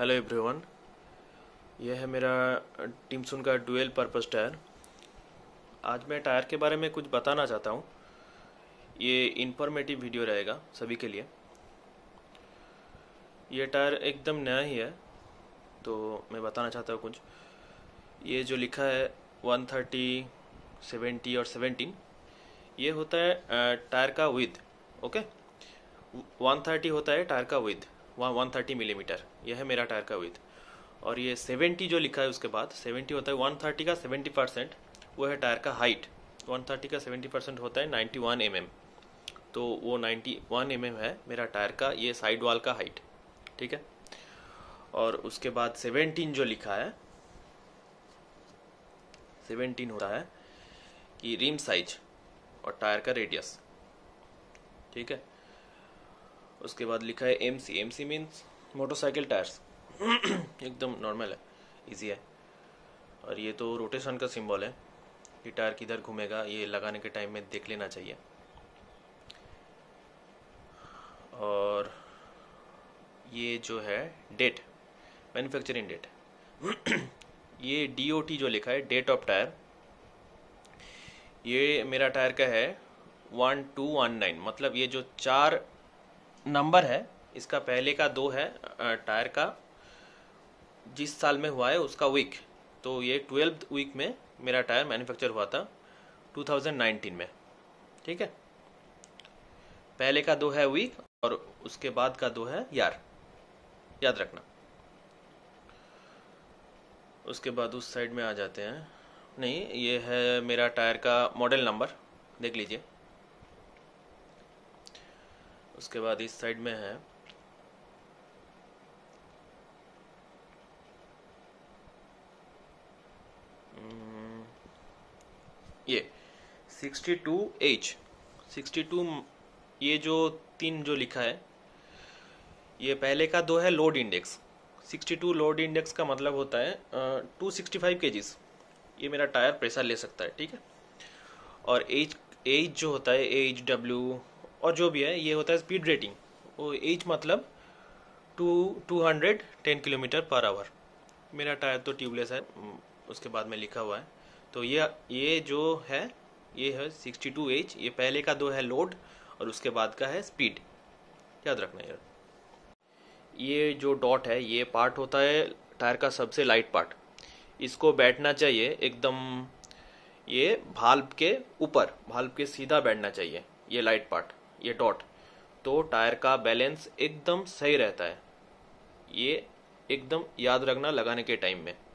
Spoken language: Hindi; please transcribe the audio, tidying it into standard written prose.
हेलो एवरीवन, यह है मेरा टिम्सन का डुअल पर्पस टायर। आज मैं टायर के बारे में कुछ बताना चाहता हूँ। ये इन्फॉर्मेटिव वीडियो रहेगा सभी के लिए। ये टायर एकदम नया ही है, तो मैं बताना चाहता हूँ कुछ। ये जो लिखा है 130, 70 और 17, ये होता है टायर का विड्थ। ओके, 130 होता है टायर का विड्थ, 130 मिलीमीटर। यह है मेरा टायर का विड्थ। और ये 70 जो लिखा है उसके बाद 70 होता है 130 का 70%, वो है टायर का हाइट। 130 का 70% होता है 91 mm, तो वो 91 mm है मेरा टायर का ये साइड वॉल का हाइट। ठीक है। और उसके बाद 17 जो लिखा है, 17 होता है कि रिम साइज और टायर का रेडियस। ठीक है। उसके बाद लिखा है MC. MC means motorcycle tyres. एकदम नॉर्मल है, इजी है। और ये तो रोटेशन का सिंबल है कि टायर किधर घूमेगा, ये लगाने के टाइम में देख लेना चाहिए। और ये जो है डेट, मैन्युफैक्चरिंग डेट, ये DOT जो लिखा है, डेट ऑफ टायर, ये मेरा टायर का है 1219। मतलब ये जो 4 नंबर है, इसका पहले का 2 है टायर का जिस साल में हुआ है उसका वीक। तो ये 12th वीक में मेरा टायर मैन्युफैक्चर हुआ था 2019 में। ठीक है। पहले का 2 है वीक और उसके बाद का 2 है यार, याद रखना। उसके बाद उस साइड में आ जाते हैं। नहीं, ये है मेरा टायर का मॉडल नंबर, देख लीजिए। उसके बाद इस साइड में है ये 62H 62। ये जो 3 जो लिखा है, ये पहले का 2 है लोड इंडेक्स। 62 लोड इंडेक्स का मतलब होता है 265 kgs ये मेरा टायर प्रेशर ले सकता है। ठीक है। और एच जो होता है AHW और जो भी है, ये होता है स्पीड रेटिंग। वो एच मतलब 210 किलोमीटर पर आवर। मेरा टायर तो ट्यूबलेस है, उसके बाद में लिखा हुआ है। तो ये जो है, ये है 62H। ये पहले का 2 है लोड और उसके बाद का है स्पीड, याद रखना यार। ये जो डॉट है, ये पार्ट होता है टायर का सबसे लाइट पार्ट। इसको बैठना चाहिए एकदम, ये भाल्व के ऊपर, भाल्व के सीधा बैठना चाहिए ये लाइट पार्ट, ये डॉट। तो टायर का बैलेंस एकदम सही रहता है। ये एकदम याद रखना लगाने के टाइम में।